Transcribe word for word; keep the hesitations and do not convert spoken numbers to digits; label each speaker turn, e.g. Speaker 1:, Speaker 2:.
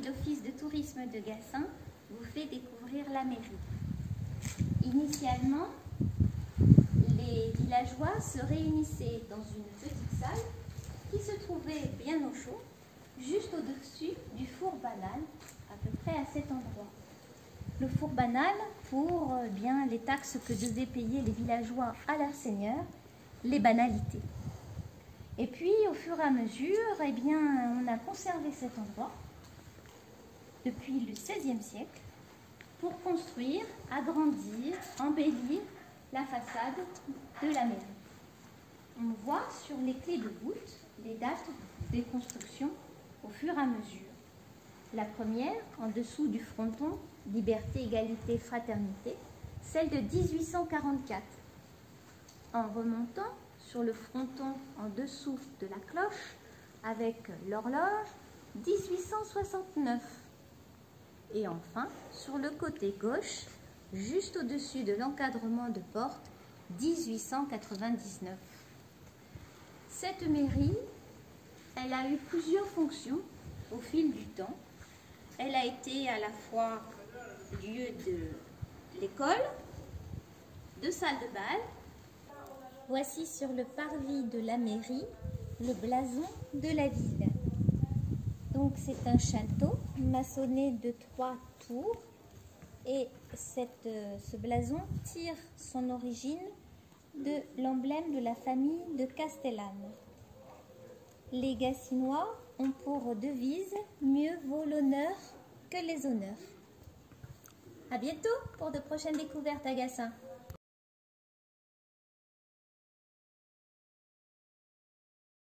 Speaker 1: l'Office de tourisme de Gassin vous fait découvrir la mairie. Initialement, les villageois se réunissaient dans une petite salle qui se trouvait bien au chaud, juste au-dessus du four banal, à peu près à cet endroit. Le four banal pour euh, bien les taxes que devaient payer les villageois à leur seigneur, les banalités. Et puis, au fur et à mesure, eh bien, on a conservé cet endroit depuis le seizième siècle pour construire, agrandir, embellir la façade de la mairie. On voit sur les clés de voûte les dates des constructions au fur et à mesure. La première, en dessous du fronton, Liberté, Égalité, Fraternité, celle de mille huit cent quarante-quatre. En remontant sur le fronton en dessous de la cloche, avec l'horloge, mille huit cent soixante-neuf. Et enfin, sur le côté gauche, juste au-dessus de l'encadrement de porte, mille huit cent quatre-vingt-dix-neuf. Cette mairie, elle a eu plusieurs fonctions au fil du temps. Elle a été à la fois lieu de l'école, de salle de bal. Voici sur le parvis de la mairie le blason de la ville. Donc c'est un château maçonné de trois tours et cette, euh, ce blason tire son origine de l'emblème de la famille de Castellane. Les Gassinois ont pour devise « Mieux vaut l'honneur que les honneurs ». À bientôt pour de prochaines découvertes à Gassin.